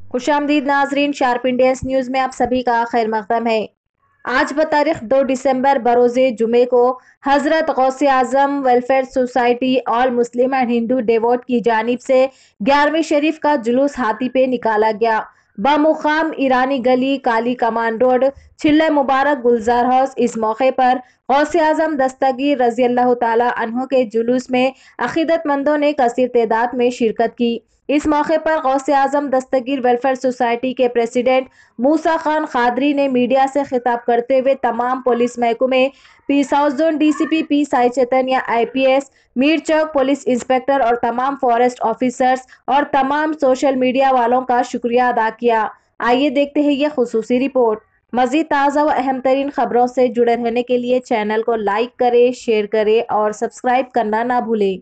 खुशामदीद नाजरीन, sharp Indians news में आप सभी का खैर मकदम है। आज बतारीख 2 दिसंबर बरोज़े जुमे को हजरत Ghouse Azam welfare society all Muslim and Hindu devote की जानिब से 11वीं शरीफ का जुलूस हाथी पे निकाला गया। बमुकाम ईरानी गली, काली कमान रोड, छिल्ले मुबारक गुलजार हाउस। इस मौके पर गौसे आजम दस्तगीर रजी अल्लाह ताला अन्हो के जुलूस में अकीदतमंदों ने कसीर तादाद में शिरकत की। इस मौके पर गौसे आजम दस्तगीर वेलफेयर सोसाइटी के प्रेसिडेंट मूसा खान खादरी ने मीडिया से खिताब करते हुए तमाम पुलिस महकमे, P south zone DCP P Sai Chaitanya IPS, Mir Chowk police inspector और तमाम फॉरेस्ट ऑफिसर्स और तमाम सोशल मीडिया वालों का शुक्रिया अदा किया। आइए देखते हैं ये खुसूसी रिपोर्ट। मजीद ताज़ा व अहम तरीन खबरों से जुड़े रहने के लिए चैनल को लाइक करें, शेयर करें और सब्सक्राइब करना ना भूलें।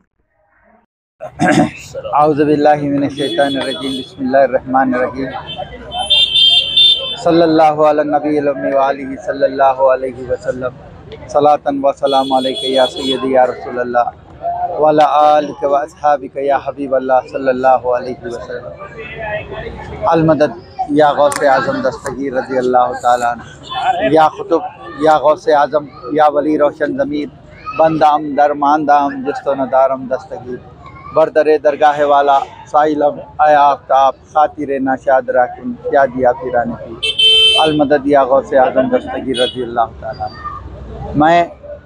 आउज़ुबिल्लाहि मिनश्शैतानिर्रजीम, बिस्मिल्लाहिर्रहमानिर्रहीम। सल्लल्लाहु अला नबील उम्मी व आलिहि सल्लल्लाहु अलैहि वसल्लम। सलातन व सलाम अलैका या सय्यदी या रसूलल्लाह व अला आलिका व अस्हाबिका या हबीबल्लाह सल्लल्लाहु अलैहि वसल्लम। अल मदद या गौसे आज़म दस्तगीर रज़ी अल्लाह ताला अन्हु। या खुतुब या गौसे आज़म या वली रोशन ज़मीर, बंदाम दरमानदाम जिस्तो नदारम दस्तगीर, बरदरे दरगाह वाला साइलम आया आफ्ताब, खातिर नाशाद राकिन क्या दिया पीराने की। अल मदद या गौसे आज़म दस्तगीर रज़ी अल्लाह ताला। मैं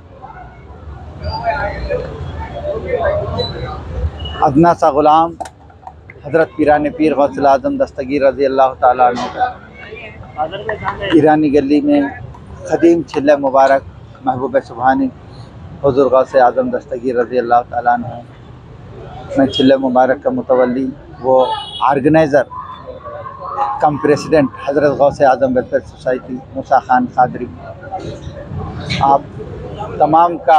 अदना सा ग़ुलाम हज़रत पीराने पीर गौसुल आज़म दस्तगीर रज़ी अल्लाह ताला ईरानी गली में ख़दीम छिल्ले मुबारक महबूब सुबहानी हुज़ूर गौसे आज़म दस्तगीर रज़ी अल्लाह ताला हूँ। मैं छिल्ले मुबारक का मुतवल्ली वो ऑर्गेनाइज़र कम प्रेसिडेंट हज़रत गौसे आज़म वेलफेयर सोसाइटी मूसा खान खादरी आप तमाम का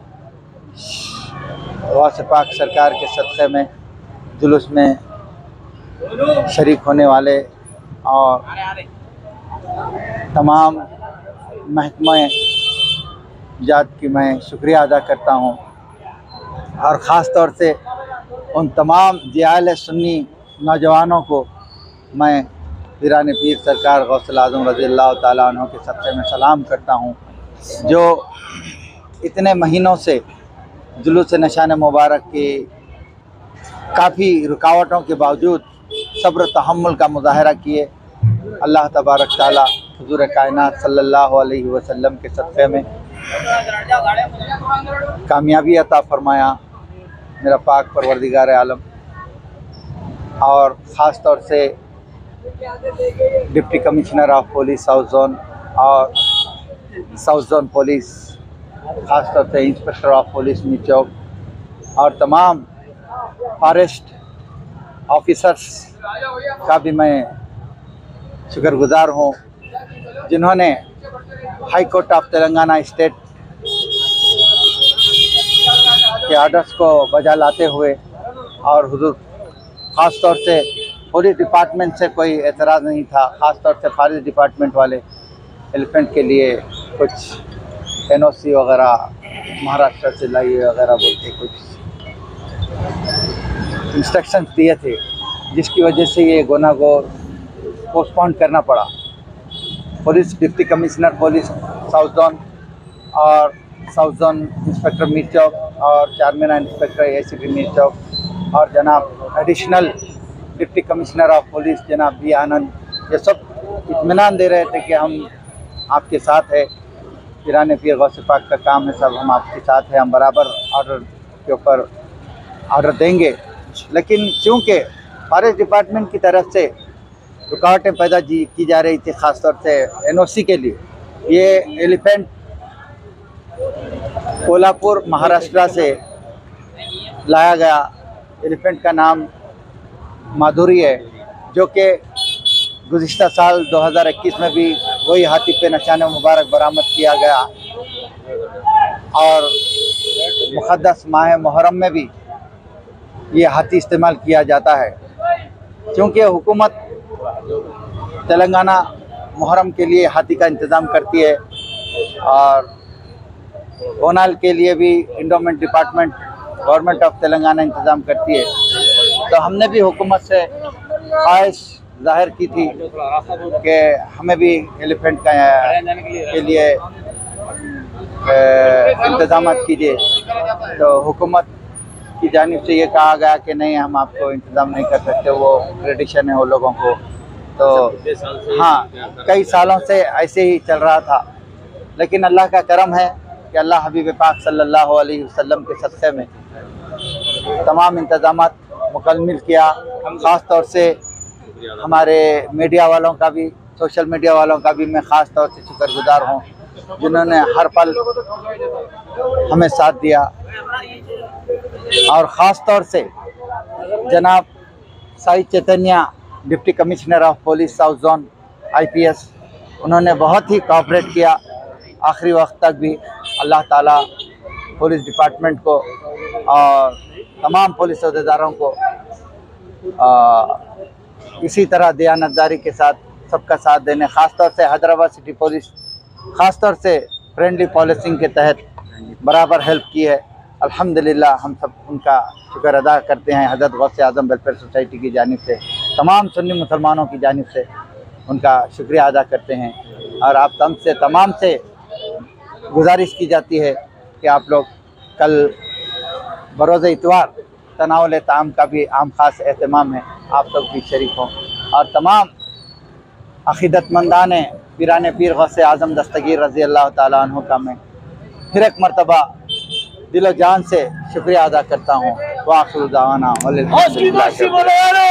गौसे पाक सरकार के सदक़े में जुलूस में शरीक होने वाले और तमाम महकमा जात की मैं शुक्रिया अदा करता हूँ। और ख़ास तौर से उन तमाम जियाल सुन्नी नौजवानों को मैं पीराने पीर सरकार गौसुल आज़म रज़ी अल्लाह ताला अन्हु के सदक़े में सलाम करता हूँ, जो इतने महीनों से जुलूस निशान मुबारक की काफ़ी रुकावटों के बावजूद सब्र तहम्मुल का मुज़ाहरा किए। अल्लाह तबारक ताला हुज़ूर कायनात सल्लल्लाहु अलैहि वसल्लम के सदक़े में कामयाबी अता फ़रमाया मेरा पाक परवरदिगार आलम। और ख़ास तौर से deputy commissioner of police south zone और साउथ जोन पुलिस, ख़ास तौर से inspector of police Mir Chowk और तमाम फॉरेस्ट ऑफिसर्स का भी मैं शुक्रगुज़ार हूँ, जिन्होंने high court of Telangana state के आर्डर्स को बजा लाते हुए और हुजूर ख़ास तौर से पुलिस डिपार्टमेंट से कोई एतराज़ नहीं था, ख़ास तौर से फॉरेस्ट डिपार्टमेंट वाले एलिफेंट के लिए कुछ एनओसी वगैरह महाराष्ट्र से लाइए वगैरह बोल के कुछ इंस्ट्रक्शंस दिए थे, जिसकी वजह से ये गुनाह को पोस्टपोन करना पड़ा। Police deputy commissioner police south zone और south zone inspector Mir Chowk और चारमीना इंस्पेक्टर एसीपी मीर चौक और जनाब additional deputy commissioner of police जनाब बी आनंद, ये सब इत्मीनान दे रहे थे कि हम आपके साथ है, पीराने पीर गौसे पाक का काम है, सब हम आपके साथ हैं, हम बराबर ऑर्डर के ऊपर ऑर्डर देंगे। लेकिन चूँकि फॉरेस्ट डिपार्टमेंट की तरफ से रुकावटें पैदा की जा रही थी, ख़ास तौर से एनओसी के लिए, ये एलिफेंट कोल्हापुर महाराष्ट्र से लाया गया एलिफेंट का नाम माधुरी है, जो कि गुज़िश्ता साल 2021 में भी वही हाथी पे निशान मुबारक बरामद किया गया और मुक़द्दस माह मुहर्रम में भी ये हाथी इस्तेमाल किया जाता है। क्योंकि हुकूमत तेलंगाना मुहर्रम के लिए हाथी का इंतज़ाम करती है और ओनाल के लिए भी endowment department government of Telangana इंतज़ाम करती है। तो हमने भी हुकूमत से ख्वाहिश जाहिर की थी कि हमें भी एलिफेंट के लिए इंतजाम कीजिए, तो हुकूमत की जानिब से ये कहा गया कि नहीं, हम आपको इंतज़ाम नहीं कर सकते, वो ट्रेडिशन है वो लोगों को। तो हाँ, कई सालों से ऐसे ही चल रहा था, लेकिन अल्लाह का करम है कि अल्लाह हबीब पाक सल्लल्लाहु अलैहि वसल्लम के सदक़े में तमाम इंतज़ामात मुकम्मल किया। ख़ास तौर से हमारे मीडिया वालों का भी, सोशल मीडिया वालों का भी मैं ख़ास तौर से शुक्रगुज़ार हूँ, जिन्होंने हर पल हमें साथ दिया। और ख़ास तौर से जनाब Sai Chaitanya, deputy commissioner of police south zone IPS, उन्होंने बहुत ही कोऑपरेट किया आखिरी वक्त तक भी। अल्लाह ताला पुलिस डिपार्टमेंट को और तमाम पुलिस अहदेदारों को इसी तरह दयानतदारी के साथ सबका साथ देने, ख़ास तौर से हैदराबाद सिटी पुलिस ख़ास तौर से फ्रेंडली पॉलिसिंग के तहत बराबर हेल्प की है। अल्हम्दुलिल्लाह, हम सब उनका शुक्र अदा करते हैं। हज़रत गौसे आज़म वेलफेयर सोसाइटी की जानिब से, तमाम सुन्नी मुसलमानों की जानिब से उनका शुक्रिया अदा करते हैं। और आप तमाम से गुजारिश की जाती है कि आप लोग कल बरोज़ इतवार तनावुल ताम का भी आम ख़ास एहतमाम है, आप सब भी शरीक हों। और तमाम अक़ीदतमंदान पीरान पीर गौसे आज़म दस्तगीर रज़ी अल्लाह ताला अन्हु का मैं फिर एक मरतबा दिलो जान से शुक्रिया अदा करता हूँ। वाखिर दावाना।